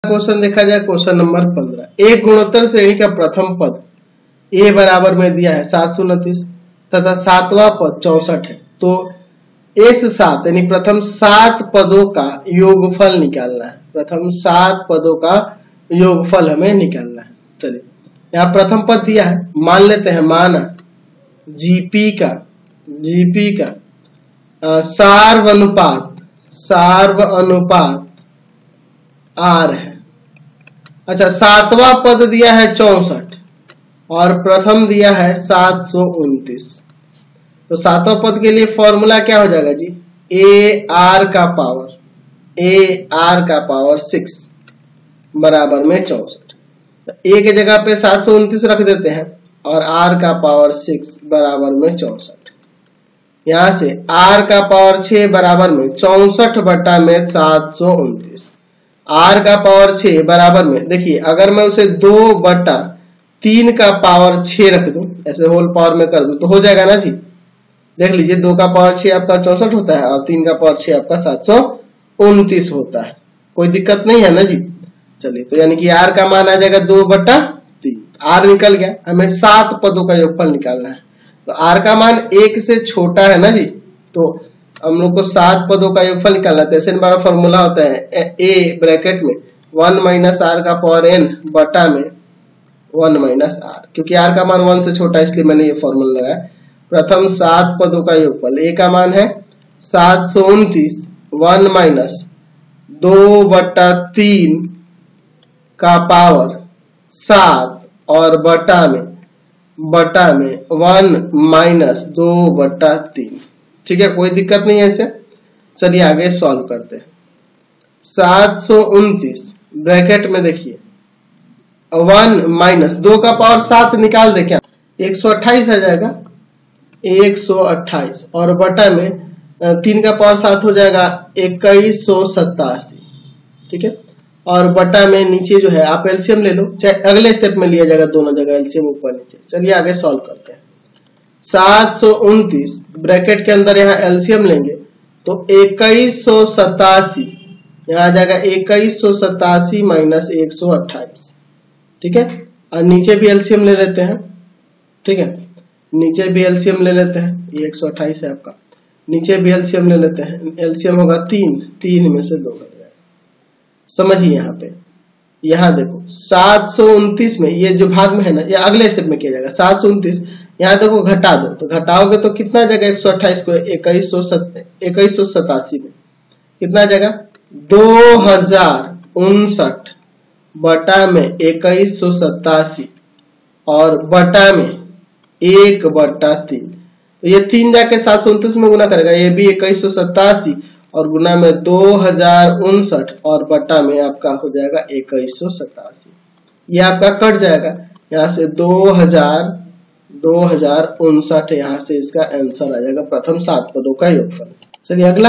Question देखा जाए, question number 15। एक गुणोत्तर श्रेणी का प्रथम पद a बराबर में दिया है 729 तथा सातवां पद 64 है। तो इस 7 यानी प्रथम 7 पदों का योगफल निकालना है। प्रथम 7 पदों का योगफल हमें निकालना है। चलिए, यहाँ प्रथम पद दिया है, मान लेते हैं, माना जीपी का सार्व अनुपात आर है। अच्छा, सातवां पद दिया है 64 और प्रथम दिया है 729। तो सातवां पद के लिए फॉर्मूला क्या हो जाएगा जी? ए आर का पावर 6 बराबर में 64। ए के जगह पे 729 रख देते हैं और आर का पावर 6 बराबर में 64। यहां से आर का पावर 6 बराबर में 64 बटा में 729। आर का पावर 6 बराबर में, देखिए अगर मैं उसे 2 बटा 3 का पावर 6 रख दूं, ऐसे होल पावर में कर दूं, तो हो जाएगा ना जी। देख लीजिए, 2 का पावर 6 आपका 64 होता है और 3 का पावर 6 आपका 729 होता है। कोई दिक्कत नहीं है ना जी। चलिए, तो यानी कि आर का मान आ जाएगा 2 बटा 3। आर निकल गया, हमें 7 पदों का योगफल निकालना है। तो आर का मान 1 से छोटा है ना जी, तो हम लोग को 7 पदों का योगफल निकालना है। ऐसे हमारा फॉर्मूला होता है ए ब्रैकेट में 1 माइनस आर का पावर n बटा में 1 माइनस आर। क्योंकि आर का मान 1 से छोटा है इसलिए मैंने ये फॉर्मूला लगाया। प्रथम 7 पदों का योगफल, ए का मान है 729, 1 माइनस 2 बटा 3 का पावर 7 और बटा में 1 माइनस 2 बटा 3। ठीक है, कोई दिक्कत नहीं है इसे। चलिए आगे सॉल्व करते हैं। 729 ब्रैकेट में देखिए 1 माइनस 2 का पावर 7 निकाल दे, क्या 128 आ जाएगा, 128 और बटा में 3 का पावर 7 हो जाएगा 2187। ठीक है, और बटा में नीचे जो है आप एलसीएम ले लो, चाहे अगले स्टेप में लिया जाएगा, दोनों जगह एलसीएम ऊपर नीचे। चलिए आगे सॉल्व करते हैं। 729 ब्रैकेट के अंदर यहाँ एलसीएम लेंगे तो 2187, यहाँ आ जाएगा 2187 माइनस 128। ठीक है, और नीचे भी एलसीएम ले लेते हैं। ठीक है, नीचे भी एलसीएम ले लेते हैं, ये 128 है आपका, नीचे भी एलसीएम ले लेते हैं। एलसीएम होगा 3 में से 2 बन जाएगा। समझिए यहाँ पे, यहाँ देखो 729 में ये जो भाग में है ना, ये अगले स्टेप में किया जाएगा। 729 यहाँ देखो घटा दो, तो घटाओगे तो कितना जाएगा 128 को 2187 में कितना जाएगा 2059 बटा में 2187 और बटा में 1 बटा 3। तो ये 3 जाके 729 में गुना करेगा, ये भी 2187 और गुना में 2059 और बटा में आपका हो जाएगा 2187। ये आपका कट जाएगा, यहाँ से 2059 यहाँ से इसका आंसर आ जाएगा प्रथम 7 पदों का योगफल। चलिए अगला